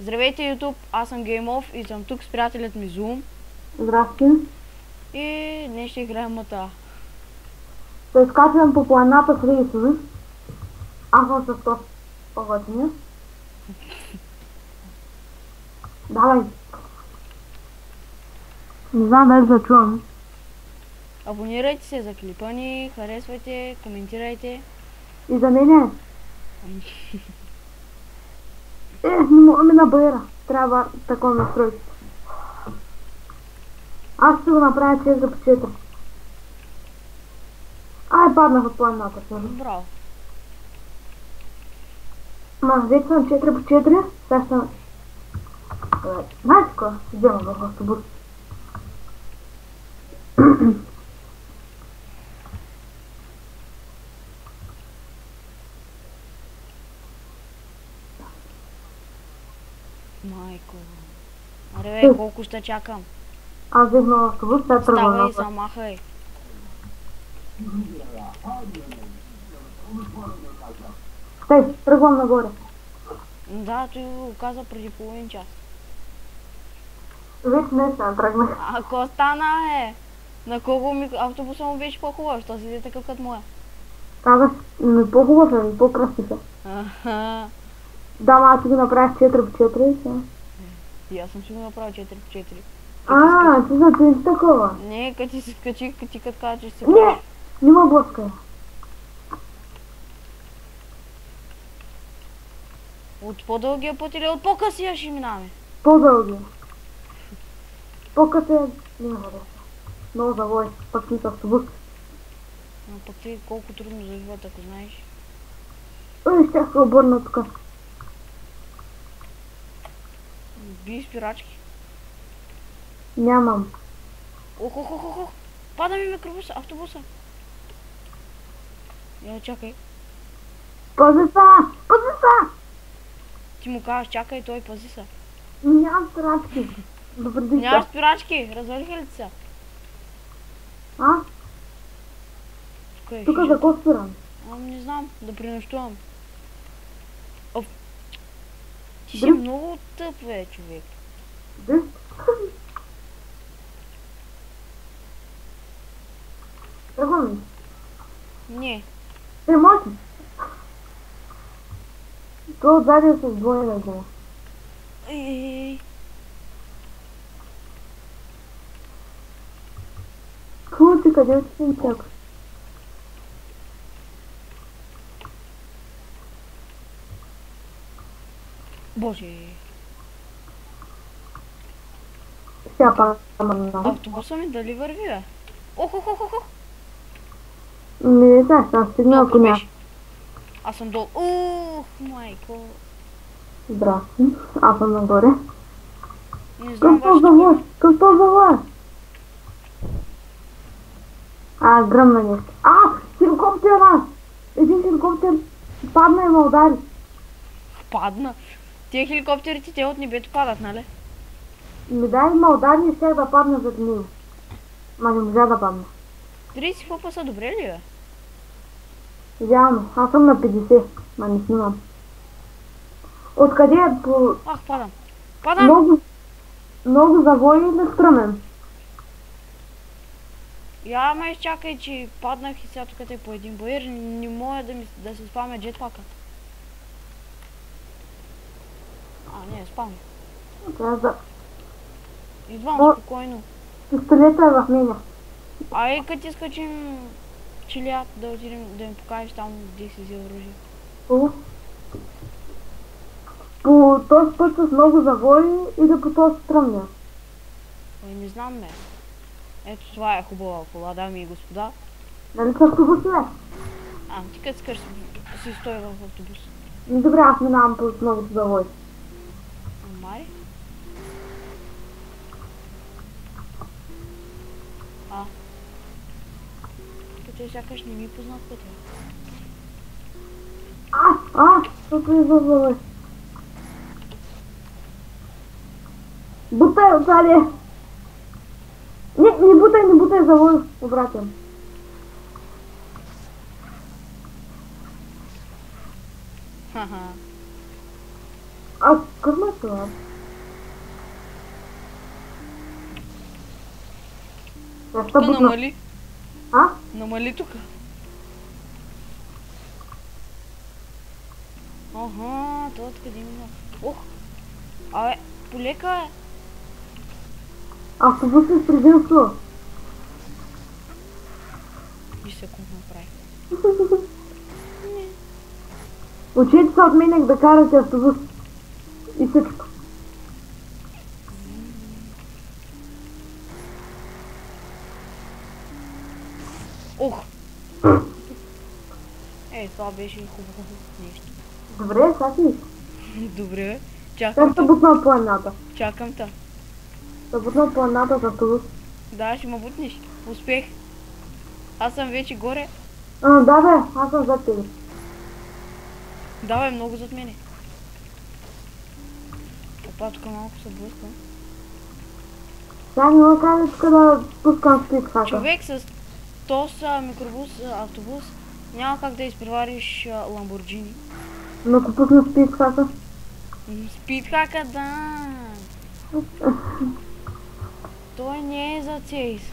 Здравейте, YouTube, аз съм GameOff и съм тук с приятелят ми Zoom. Здрасти. И днес ще играем МТА. Се изкачвам по планината с рейсове. Аз съм с този поготния. Давай. Не знам дали да чувам. Абонирайте се за клипа ни, харесвайте, коментирайте. И за мене. Не мога ми набера. Трябва такова настройство. Аз ще го направя 4 по 4. Ай, паднах от планината. Браво. Ма, вече съм 4 по 4. Сега съм... Знаете какво? Ще взема в автобус. Майко. Аре бе, колко ще чакам? Аз взех на автобус, сега тръгвам Ставай, назад. замахай. Стай, тръгвам нагоре. Да, той го каза преди половин час. Вече не сега тръгнах. Ако стана на колко автобуса му беше по-хубав, що си такъв като моя. Казах, ми по-хубав е, ми по-красив е. Аха. Да, ма аз си го направих 4 по 4 и сега. И аз съм си го направил 4 по 4. Ти за ти такова. Не, като ти се скачи, като ти като кажа, че си Не, не ма блъскай. От по-дългия път или от по-късия ще минаваме? По-дълги. По-късно е... Не ме хареса. Много завой, пък си с автобус. Но пък ти колко трудно за живота, ако знаеш. Ой, ще се обърна тук. Би спирачки. Нямам. Ох. Пада ми микробуса, автобуса. Я чакай. Пази са! Пази са! Ти му казваш, чакай, той пази се. Нямам спирачки. Добре, Нямаш спирачки, развалиха ли ти се? А? Тук е Тук за хижата. какво спирам? Не знам, да пренощувам. Оф. Ти си Дръп. много тъп, бе, човек. Дръп. Тръгвам ли? Не. Може. Това отзади е с двойна гума. Ей. Хубаво ти, къде отиде и чакаш? Боже. Сега падам на. Автобуса ми дали върви, бе? Ох. Не знам, съм стигнал Толкова коня. беше. Аз съм долу. Ух, майко. Здрасти, аз съм нагоре. Не знам Какво вашето завой? име. Какво завой? Гръмна нещо. Хеликоптера! Един хеликоптер падна и ме удари. Падна. Тия хеликоптерите, те от небето падат, нали? Ми дай ме удари и щях да падна зад него. Ма не можа да падна. 30 хлопа са добре ли, бе? Идеално. Аз съм на 50. Ма не снимам. Откъде е по... Ах, падам. Много завой или стръмен? Я ме изчакай, че паднах и сега тук е по един боер. Не мога да се спаме джетпака. Не, спам. Трябва да... Идвам спокойно. Пистолета е в мене. Ай, като изкачим чилят, да отидем да ми покажеш там, где си взел оръжие. По този път с много завой или по този стръмния? Не знам, бе. Ето това е хубава кола, дами и господа. Нали с автобус, бе? Ти като скаш си стои в автобус. Добре, аз минавам по много завой. Мари? Като сякаш не ми познат пътя. Тук е завой. Бутай отзади! Не бутай завой, обратен. Ха-ха. Аз Късно е това. Тук намали. А? Намали тук. Ага, това откъде има. Ох! Абе, полека е. Автобус с предимство. И секунд направи. Учете се от мене да карате автобус. И всичко. Ох! Това беше хубаво нещо. Добре, саки. Добре, Как чакам ще те. бутна планината? Чакам те. Да бутна планината с автобус. Да, ще ме бутнеш. Успех. Аз съм вече горе. Да бе, аз съм зад тебе. Давай много зад мене. Опа, тук малко се блъскам. Сега няма как тук да пускам спидхака. Човек с този микробус, автобус, няма как да изпревариш Ламборджини. Но ако пусна спидхака. Спидхака, да. Той не е за цейс.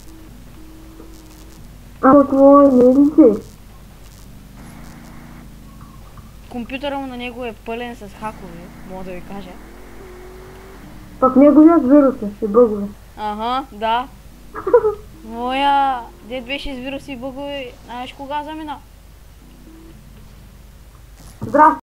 Какво не е ли ти? Компютъра му на него е пълен с хакове, мога да ви кажа. Пък неговият вируси и бъгове. Ага, да. Моя дед беше с вируси и бъгове, знаеш кога замина? Здрасти!